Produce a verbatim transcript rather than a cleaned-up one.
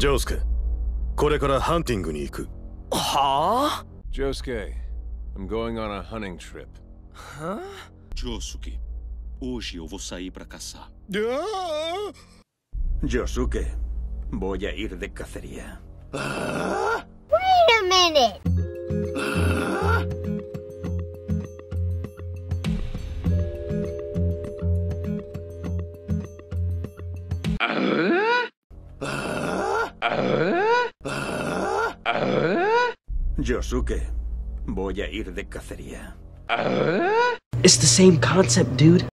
Josuke、これからハンティングに行く。 はあ Josuke, I'm going on a hunting trip. Hã? Josuke, hoje eu vou sair para caçar. Josuke, voy a ir de cacería. Wait a minute! Josuke, voy a ir de cacería. It's the same concept, dude.